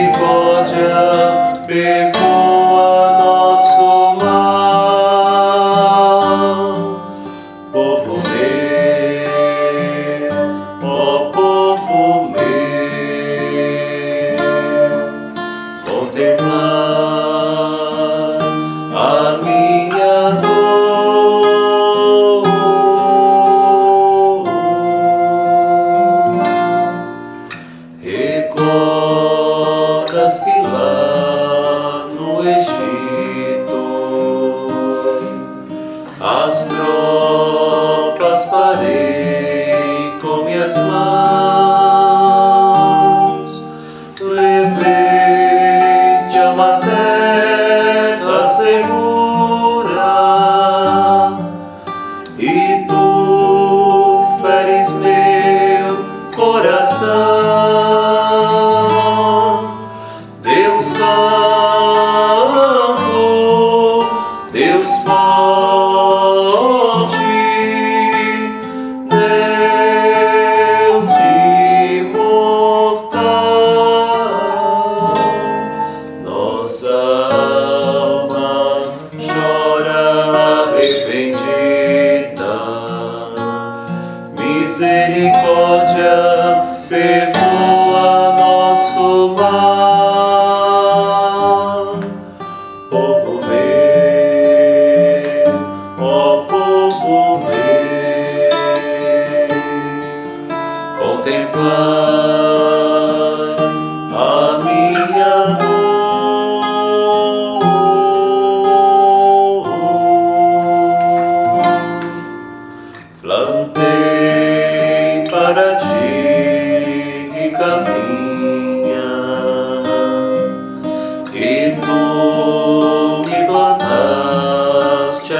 misericórdia, perdoa nosso mal. Povo meu, ó povo meu, contemplar a minha dor. Recordas que lá no Egito as tropas parei com minhas mãos, levei-te a uma terra segura e tu feres meu coração. Deus Santo, Deus forte, Deus imortal, nossa alma chora arrependida. Misericórdia, perdoa nosso mal. Povo meu, ó povo meu, contemplar a minha dor. Plantei para ti rica vinha e tu me plantaste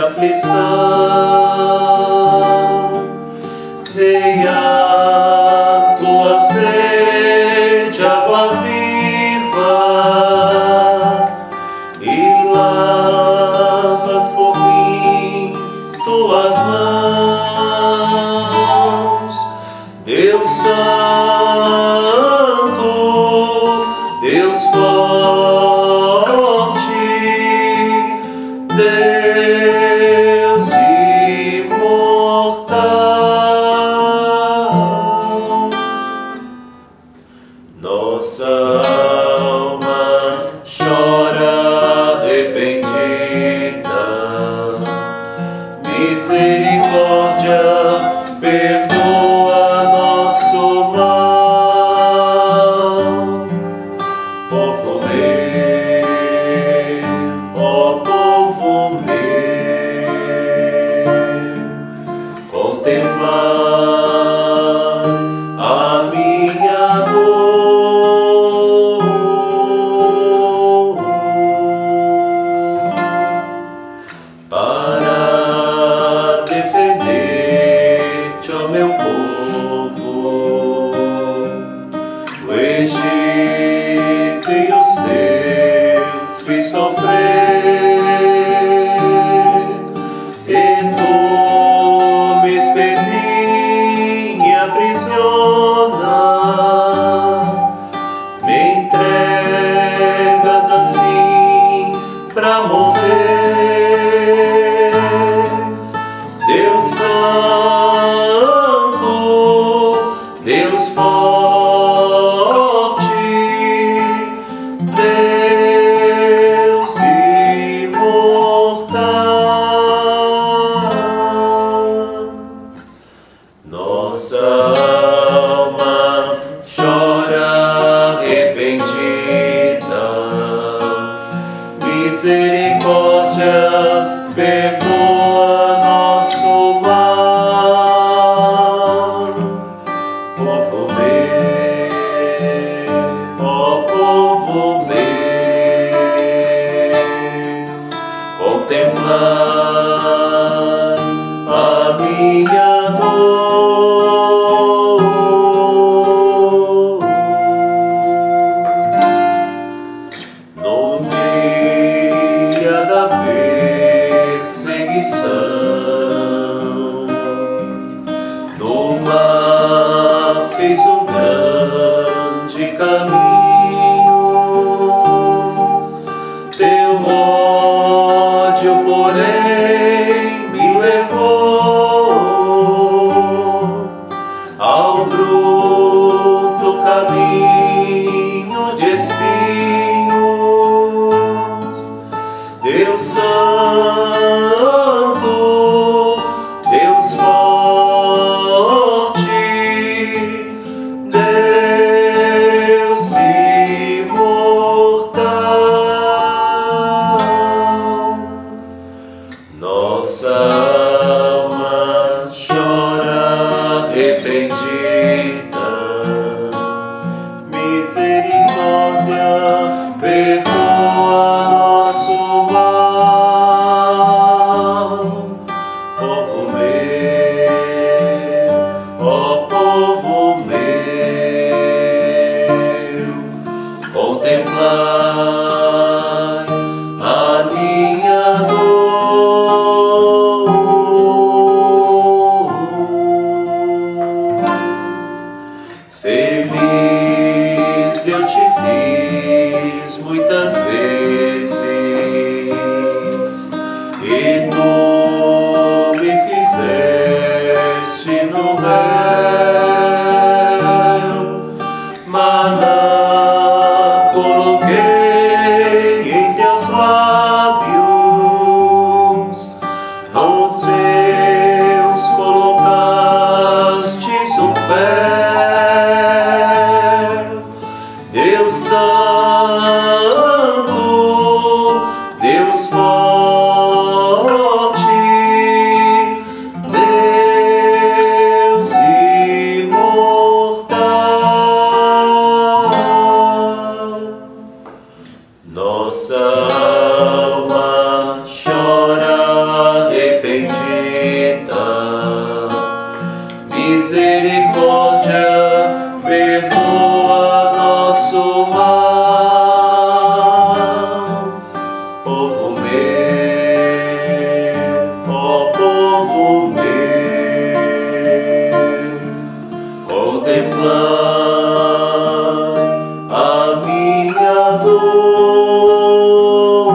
aflição. Dei a tua sede água viva e lavas por mim tuas mãos. Deus Santo, Deus forte, Deus imortal, nossa alma chora arrependida. Misericórdia, perdoa nosso mal. Povo meu, ó povo meu, contemplar a minha dor. Para defender-te, ó meu povo, o Egito e os seus a minha dor. Feliz eu te fiz muitas vezes, e tu me fizeste no mel. Maná coloquei em teus lábios, aos meus colocastes um fel. Deus Santo, Deus forte, Deus imortal. Nossa alma chora arrependida, misericórdia, perdoa nosso mal. Povo meu, ó povo meu, contemplar a minha dor.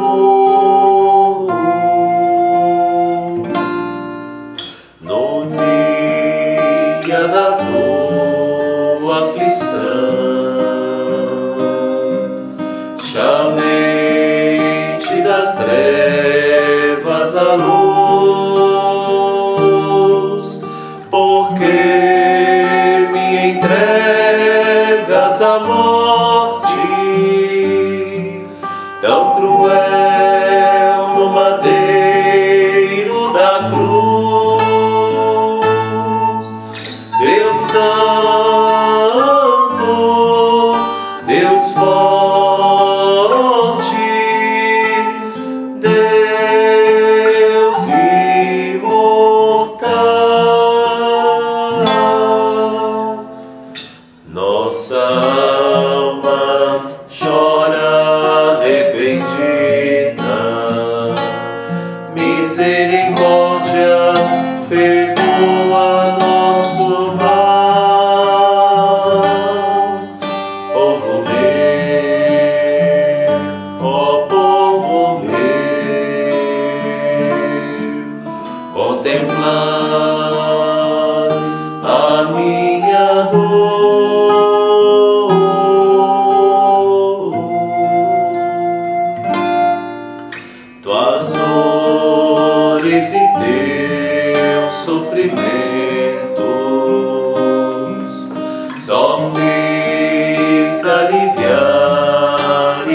No dia da tua aflição, chamei-te das trevas à luz, porque me entregas à morte tão cruel no madeiro da cruz. Deus Santo, Deus forte, Deus imortal. Nossa alma chora arrependida, misericórdia, perdoa nosso mal. Povo meu, ó povo meu, contemplar a minha dor. Tuas dores e teus sofrimentos só fiz aliviar e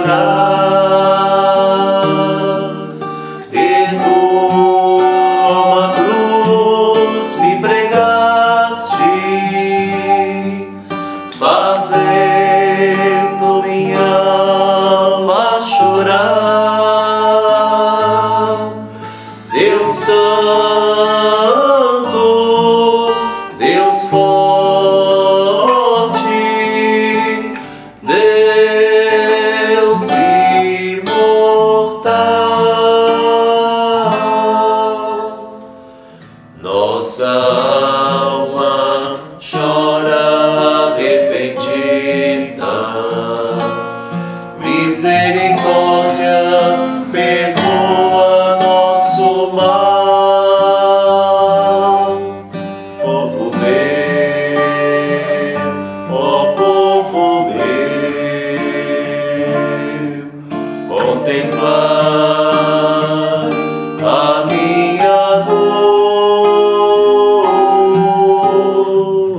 curar. E tu, ó uma cruz, me pregaste, fazendo minha alma chorar. Deus Santo, Deus forte, Deus imortal. Nossa alma chora arrependida, misericórdia, perdoa nosso mal. Povo meu, ó povo meu, contemplar a minha dor.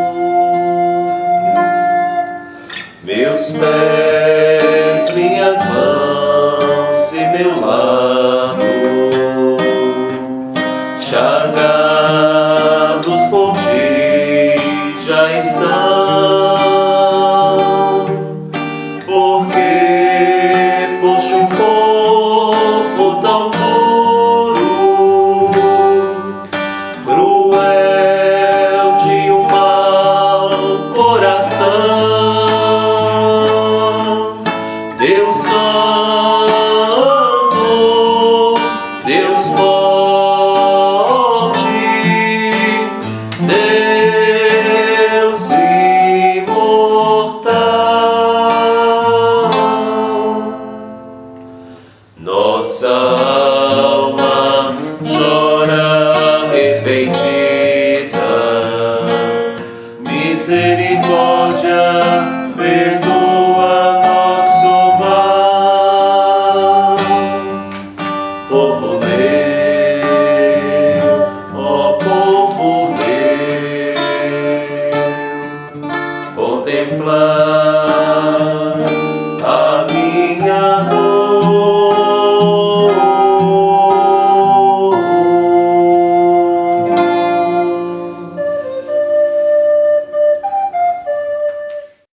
Meus pés, minhas mãos e meu lado, chagados por ti já estão, porque foste um povo tão puro, cruel de um mau coração. Eu só